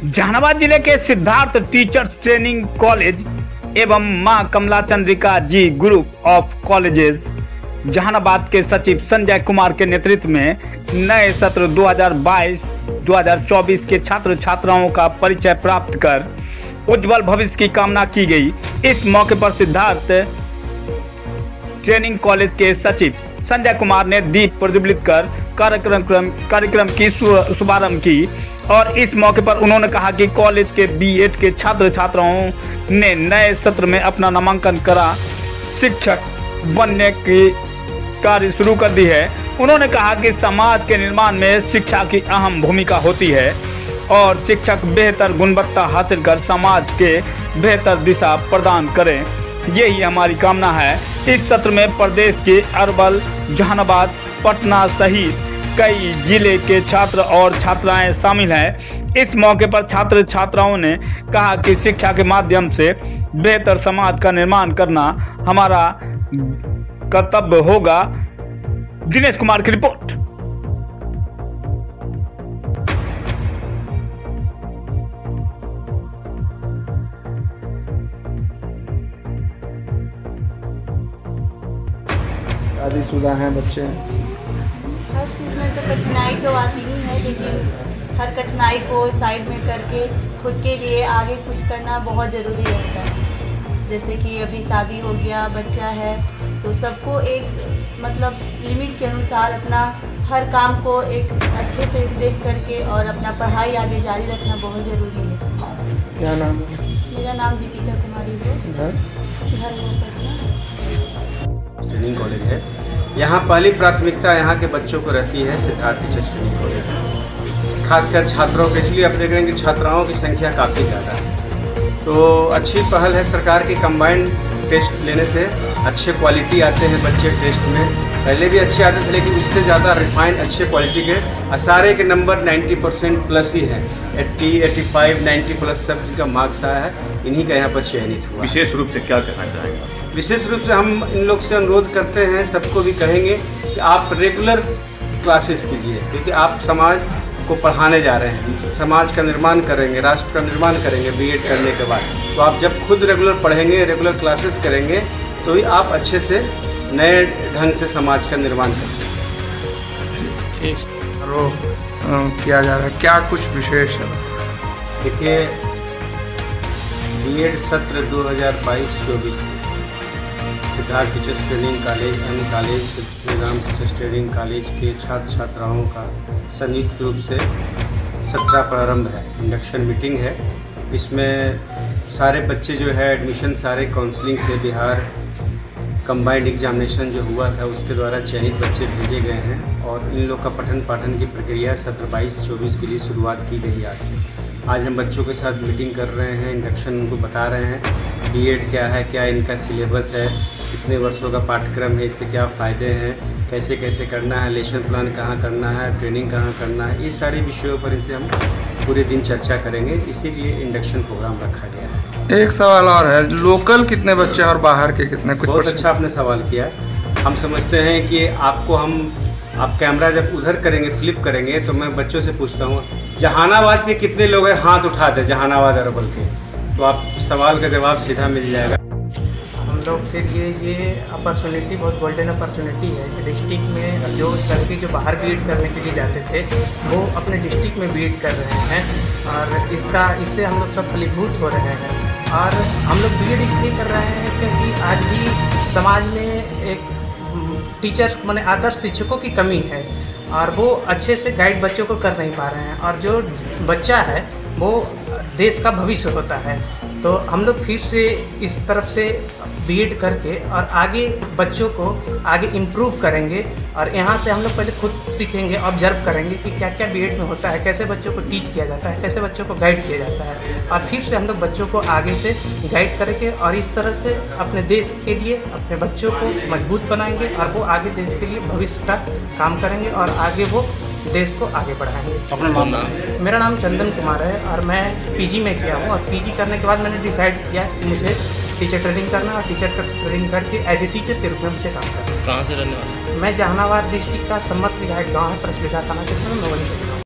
जहानाबाद जिले के Siddharth teachers training college एवं Maa Kamla Chandrika ji group of colleges Jehanabad के सचिव संजय कुमार के नेतृत्व में नए सत्र 2022-2024 के छात्र छात्राओं का परिचय प्राप्त कर उज्जवल भविष्य की कामना की गई। इस मौके पर सिद्धार्थ ट्रेनिंग कॉलेज के सचिव संजय कुमार ने दीप प्रज्वलित कर कार्यक्रम की शुभारंभ की और इस मौके पर उन्होंने कहा कि कॉलेज के बीएड के छात्र छात्राओं ने नए सत्र में अपना नामांकन करा शिक्षक बनने की कार्य शुरू कर दी है। उन्होंने कहा कि समाज के निर्माण में शिक्षा की अहम भूमिका होती है और शिक्षक बेहतर गुणवत्ता हासिल कर समाज के बेहतर दिशा प्रदान करें, यही हमारी कामना है। इस सत्र में प्रदेश के अरवल, जहानाबाद, पटना सहित कई जिले के छात्र और छात्राएं शामिल हैं। इस मौके पर छात्र छात्राओं ने कहा कि शिक्षा के माध्यम से बेहतर समाज का निर्माण करना हमारा कर्तव्य होगा। दिनेश कुमार की रिपोर्ट। शादीशुदा हैं बच्चे, हर चीज़ में तो कठिनाई तो आती ही है, लेकिन हर कठिनाई को साइड में करके खुद के लिए आगे कुछ करना बहुत ज़रूरी रहता है। जैसे कि अभी शादी हो गया, बच्चा है, तो सबको एक मतलब लिमिट के अनुसार अपना हर काम को एक अच्छे से देख करके और अपना पढ़ाई आगे जारी रखना बहुत ज़रूरी है। क्या नाम है? मेरा नाम दीपिका कुमारी है। घर वो पढ़ना ट्रेनिंग कॉलेज है। यहाँ पहली प्राथमिकता यहाँ के बच्चों को रहती है सिद्धार्थ टीचर्स ट्रेनिंग कॉलेज, खासकर छात्रों के। इसलिए आप देख रहे हैं कि छात्राओं की संख्या काफ़ी ज़्यादा है, तो अच्छी पहल है सरकार की। कंबाइंड टेस्ट लेने से अच्छे क्वालिटी आते हैं बच्चे टेस्ट में। पहले भी अच्छे आते थे, लेकिन उससे ज़्यादा रिफाइंड अच्छे क्वालिटी के सारे के नंबर 90% प्लस ही हैं। 80, 85, 90 प्लस सब जिनका मार्क्स आया है, इन्हीं का यहाँ पर चयनित हुआ। विशेष रूप से क्या कहना चाहेंगे? विशेष रूप से हम इन लोग से अनुरोध करते हैं, सबको भी कहेंगे कि आप रेगुलर क्लासेस कीजिए, क्योंकि आप समाज को पढ़ाने जा रहे हैं, समाज का निर्माण करेंगे, राष्ट्र का निर्माण करेंगे बीएड करने के बाद। तो आप जब खुद रेगुलर पढ़ेंगे, रेगुलर क्लासेस करेंगे, तो ही आप अच्छे से नए ढंग से समाज का निर्माण कर सकते हैं। किया जा रहा है, क्या कुछ विशेष है? देखिए, बीएड सत्र 2022-24 Siddharth teachers training college and college Shri Ram teachers training college के छात्र छात्राओं का संयुक्त रूप से सत्र प्रारंभ है। इंडक्शन मीटिंग है। इसमें सारे बच्चे जो है एडमिशन सारे काउंसलिंग से बिहार कंबाइंड एग्जामिनेशन जो हुआ था उसके द्वारा चयनित बच्चे भेजे गए हैं और इन लोग का पठन पाठन की प्रक्रिया सत्र 22-24 के लिए शुरुआत की गई आज से। आज हम बच्चों के साथ मीटिंग कर रहे हैं, इंडक्शन उनको बता रहे हैं बीएड क्या है, क्या इनका सिलेबस है, कितने वर्षों का पाठ्यक्रम है, इसके क्या फ़ायदे हैं, कैसे कैसे करना है, लेसन प्लान कहाँ करना है, ट्रेनिंग कहाँ करना है, ये सारे विषयों पर इनसे हम पूरे दिन चर्चा करेंगे। इसीलिए इंडक्शन प्रोग्राम रखा गया है। एक सवाल और है, लोकल कितने बच्चे और बाहर के कितने? कुछ बहुत अच्छा आपने सवाल किया। हम समझते हैं कि आप कैमरा जब उधर करेंगे, फ्लिप करेंगे, तो मैं बच्चों से पूछता हूँ जहानाबाद के कितने लोग हैं, हाथ उठा दे जहानाबाद अरवल के, तो आप सवाल का जवाब सीधा मिल जाएगा। हम लोग के लिए ये अपॉर्चुनिटी बहुत गोल्डन अपॉर्चुनिटी है कि डिस्ट्रिक्ट में जो लड़के जो बाहर बीएड करने के लिए जाते थे वो अपने डिस्ट्रिक्ट में बीएड कर रहे हैं और इससे हम लोग सब फलीभूत हो रहे हैं। और हम लोग बीएड इसलिए कर रहे हैं क्योंकि आज भी समाज में एक टीचर माने आदर्श शिक्षकों की कमी है और वो अच्छे से गाइड बच्चों को कर नहीं पा रहे हैं और जो बच्चा है वो देश का भविष्य होता है। तो हम लोग फिर से इस तरफ से बीएड करके और आगे बच्चों को आगे इम्प्रूव करेंगे और यहाँ से हम लोग पहले खुद सीखेंगे, ऑब्जर्व करेंगे कि क्या क्या बीएड में होता है, कैसे बच्चों को टीच किया जाता है, कैसे बच्चों को गाइड किया जाता है और फिर से हम लोग बच्चों को आगे से गाइड करेंगे और इस तरह से अपने देश के लिए अपने बच्चों को मजबूत बनाएंगे और वो आगे देश के लिए भविष्य का काम करेंगे और आगे वो देश को आगे बढ़ाएंगे। अपना नाम? मेरा नाम चंदन कुमार है और मैं पीजी में किया हूँ और पीजी करने के बाद मैंने डिसाइड किया कि मुझे टीचर ट्रेनिंग करना और टीचर का ट्रेनिंग करके एज ए टीचर के रूप में मुझे काम करना। कहाँ से रहने वाले? मैं जहानाबाद डिस्ट्रिक्ट का सम्मत विधायक गाँव है, परसबिघा थाना के